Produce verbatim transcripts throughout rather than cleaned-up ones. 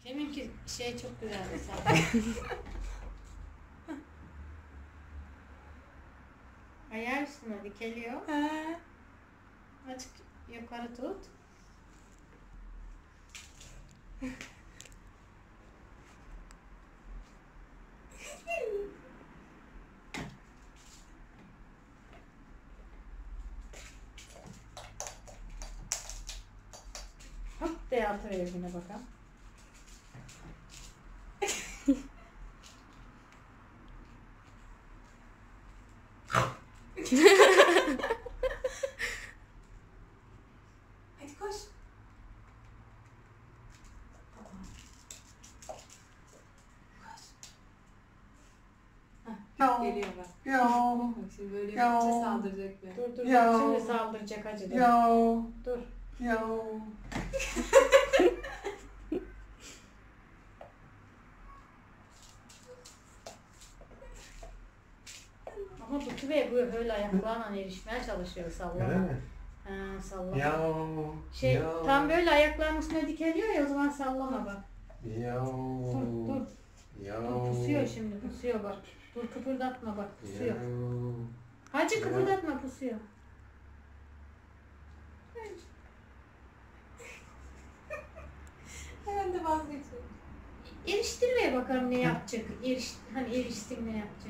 Deminki şey çok güzeldi zaten. Ayağı üstüne dikeliyor. He. Açık yukarı tut. Hop diye atıver yine bakalım. Hadi koş. Hah, geliyor bak. Yo. Bak şimdi böyle yapınca saldıracak be. Dur dur Ya. şimdi saldıracak acı dur. Yo. Dur. Yo. Ama bu tüve bu böyle ayaklarına erişmeye çalışıyor Öyle sallama. mi? Ha sallama. Yo. Şey yo. tam böyle ayaklarının üstüne dikeliyor ya o zaman sallama bak. Yo. Dur dur. Yo. Dur pusuyor şimdi pusuyor bak. Dur kıpırdatma bak pusuyor. Yo. Hacı kıpırdatma pusuyor. Hemen de vazgeçiyorum. Eriştirmeye bakalım ne yapacak. Eriş, hani eriştim ne yapacak.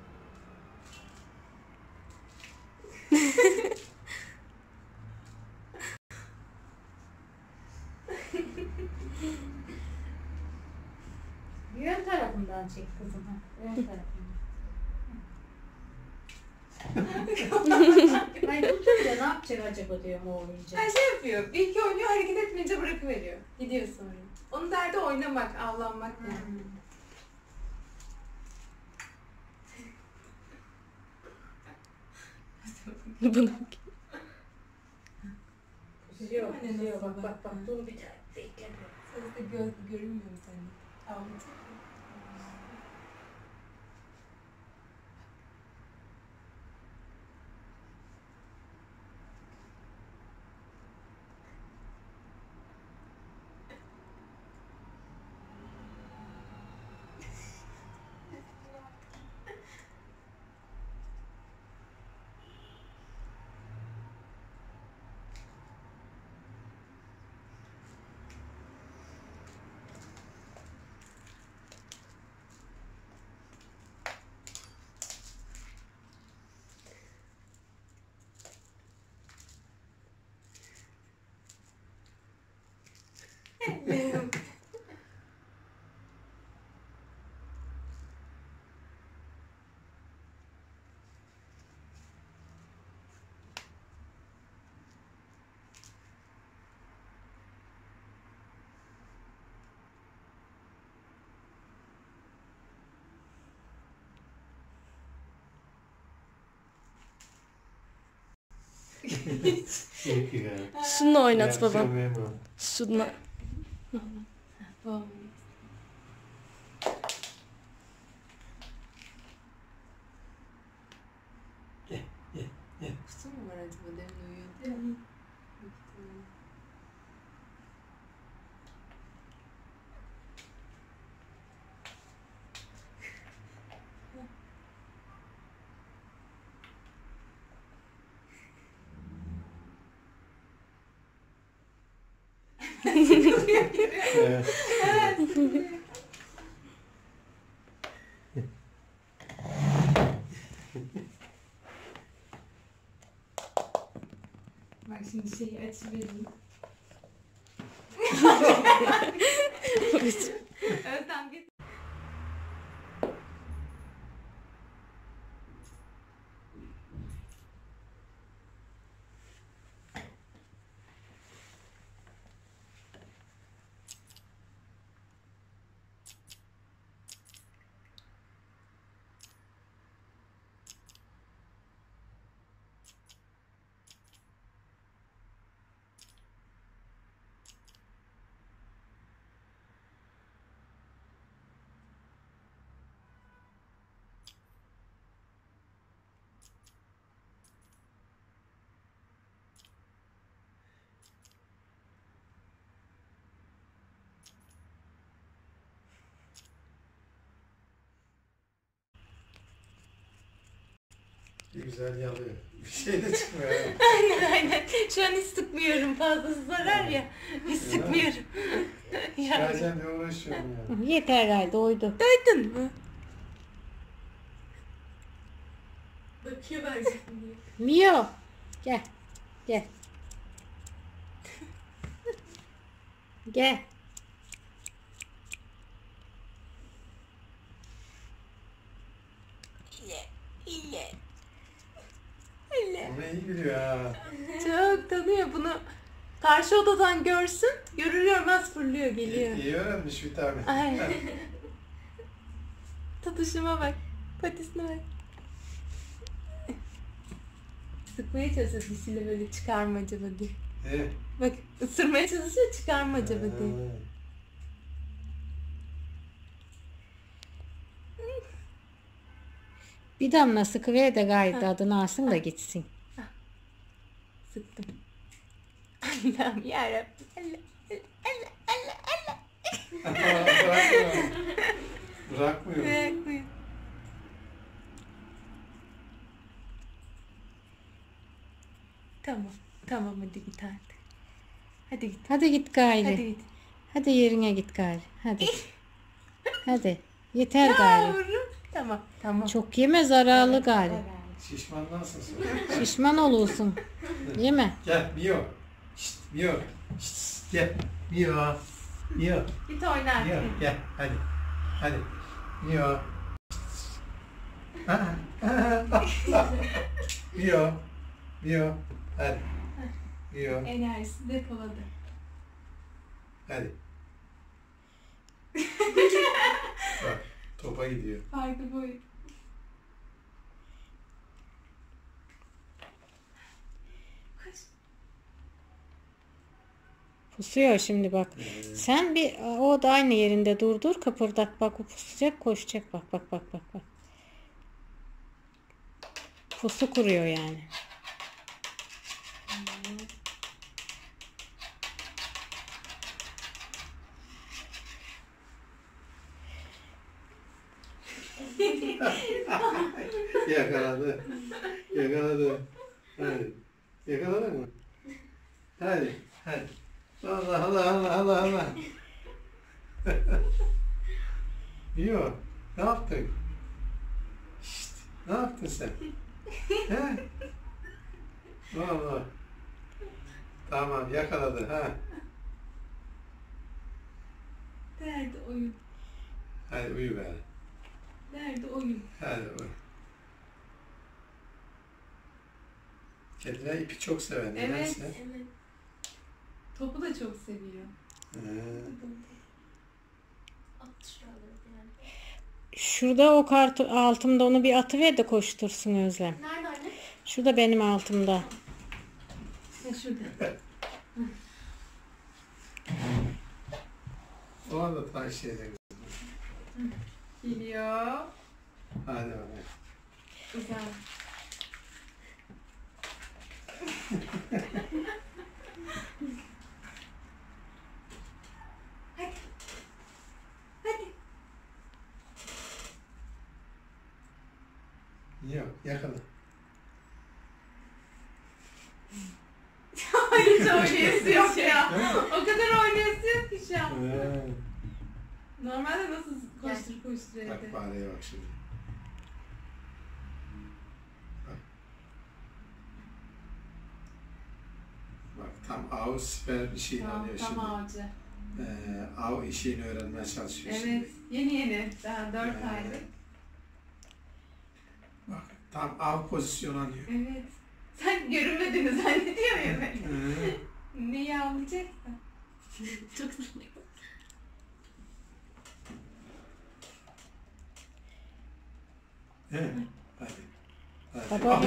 Yön tarafından çek kızım. Ha. Yön tarafından. Ay bu türlü ne yapacak acaba diyorum o oyuncak. Her şey yapıyor. Bir iki oynuyor, hareket etmeyince bırakıveriyor. Gidiyor sonra. Onun derdi oynamak, avlanmak yani. Bunu Pusuyor, pusuyor. Bak bak bak dur bir daha. Bekle. Sözde gö görünmüyor bir tane. Avlayacak. şunu oynat babam. Akşam Şunu. Tamam. Kutu mu var acaba? Demin uyuyordu ya. Büyük ihtimalle. Evet. Bak şimdi şeyi açıvereyim. Özlem git. Bir güzel yalıyor. Bir şey de çıkmıyor. Yani. Aynen aynen. Şu an hiç sıkmıyorum. Fazlası zarar ya. Hiç sıkmıyorum. Ya. Çıkaracağım diye uğraşıyorum ya. Yeter gayet doydu. Duydun mu? Bakıyor bence diye. Mio. Gel. Gel. Gel. İle. İle. İle. Ama iyi biliyor ha. Çok tanıyor bunu. Karşı odadan görsün. Görür görmez fırlıyor geliyor. İyi, iyi öğrenmiş bir tane. Aynen. Tutuşuma bak. Patisine bak. Sıkmaya çalışıyor dişiyle böyle çıkarma acaba diye. Evet. Bak ısırmaya çalışıyor çıkarma acaba diye. Bir damla sıkıver de gayet adını alsın da gitsin. Sıktım. Allah'ım yarabbim. Allah Allah Allah Allah. Bırakmıyor. Bırakmıyor. Bırakmıyor. Tamam. Tamam hadi git artık. Hadi git. Hadi git gayri. Hadi Hadi, git. yerine git gayri. Hadi. Hadi. Yeter gayri. Yavrum. Tamam. Tamam. Çok yeme zararlı gayri. Şişmanlansın sonra. Şişman olursun. Yeme. Gel Mio. Şşt Mio. Şşt gel. Mio. Mio. Git oyna Mio artık. gel hadi. Hadi. Mio. Mio. Mio. Hadi. Mio. Enerjisi depoladı. Hadi. Bak topa gidiyor. Farklı boyut. Pusuyor şimdi bak. Sen bir o da aynı yerinde durdur, kıpırdat, bak o pusacak, koşacak, bak bak bak bak bak. Pusu kuruyor yani. Yakaladı. Yakaladı. Hadi. Yakaladın mı? Hadi. Hadi. Allah Allah Allah Allah Allah. Yok. Ne yaptın? Şşt, ne yaptın sen? He? Allah. Tamam yakaladı ha. Derdi oyun. Hadi uyu be. Derdi oyun. Hadi uyu. Kediler ipi çok sever. Evet. Nedense. Evet. Topu da çok seviyor. He. Şurada o kart altımda, onu bir atıver de koştursun Özlem. Nerede anne? Şurada benim altımda. Ha şurada. O anda taş yedin. Geliyor. Hadi bakalım. Güzel. Hadi. Hadi. Yok yakala. Hiç oynayası yok ya. O kadar oynayası yok ki şu an. He. Normalde nasıl koştur koştur evde. Bak fareye bak şimdi. Bak. Bak tam av siper bir şeyini Tamam, alıyor tam şimdi. avcı. Ee, av işini öğrenmeye çalışıyor Evet, şimdi. yeni yeni. Daha dört Ee, aylık. Bak tam av pozisyonu alıyor. Evet. Sen görünmediğini zannediyor ya ben. Ee, Neyi avlayacaksın? Çok sıkıntı. he, hadi. Hadi. Baba.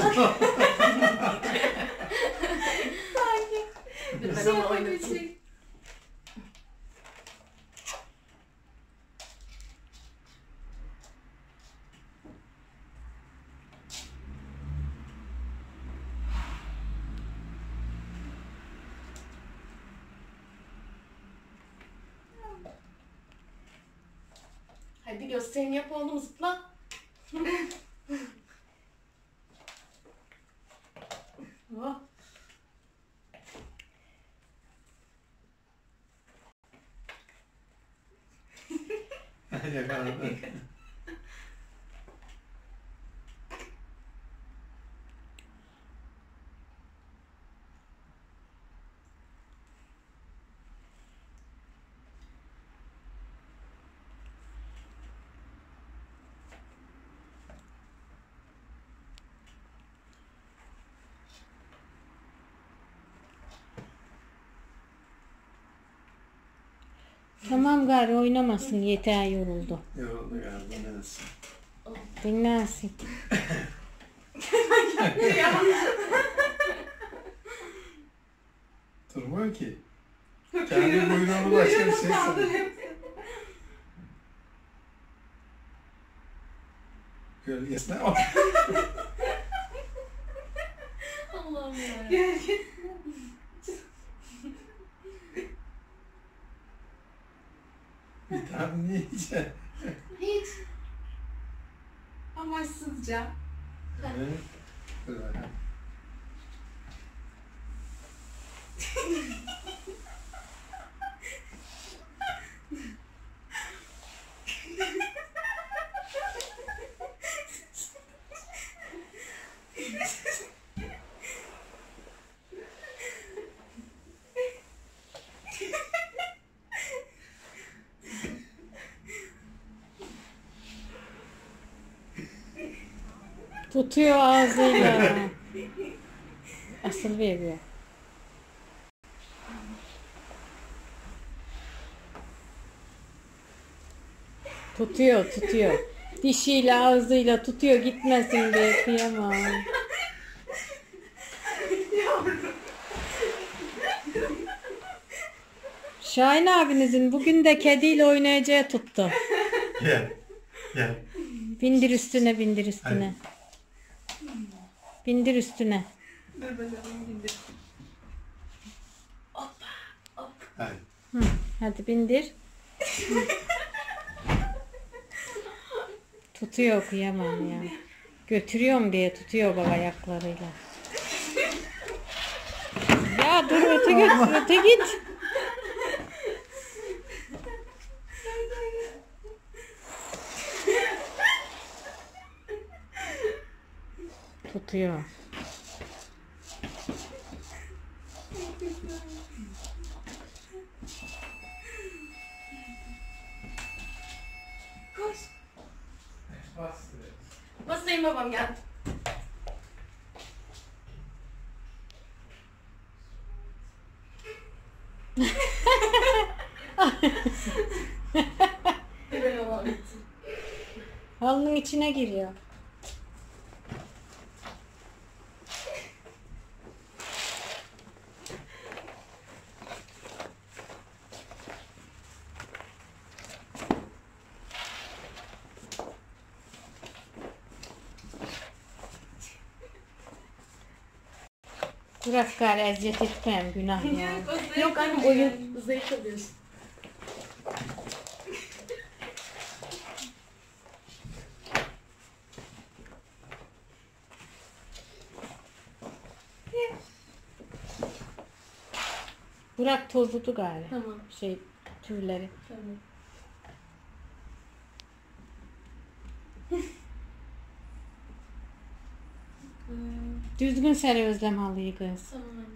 Sanki. Ben Şey onu yapabilecek. oynatayım. Hadi gösterini yap oğlum, zıpla. Oh. Yakaladı. Tamam gari oynamasın yeter yoruldu. Yoruldu galiba neresin? Dinlensin. Durmuyor ki. Kendi buyruğunu başka bir şey sanıyor. Gölgesine bak. Allah'ım ya. Gölge. Bir tane niye yiyeceksin? Hiç. Amaçsızca. Evet. Dur bakalım. Tutuyor ağzıyla. Asıl veriyor. Tutuyor, tutuyor. Dişiyle ağzıyla tutuyor gitmesin diye kıyamam. Şahin abinizin bugün de kediyle oynayacağı tuttu. Gel. Gel. Bindir üstüne, bindir üstüne. Bindir üstüne. Dur bakalım bindir. Hadi. Hı, hadi bindir. Tutuyor kıyamam ya. Götürüyorum diye tutuyor baba ayaklarıyla. Ya dur öte git, öte git. Tutuyor. Koş. Bastı. Basayım babam geldi. Ben babam gitti. Halının içine giriyor. Bırak gari eziyet etmeyeyim günah ya. Yok anne oyun zayıf alıyorsun. Bırak tozudu gari. Tamam. Şey tüyleri. Tamam. Düzgün seri Özlem halıyı kız. Tamam.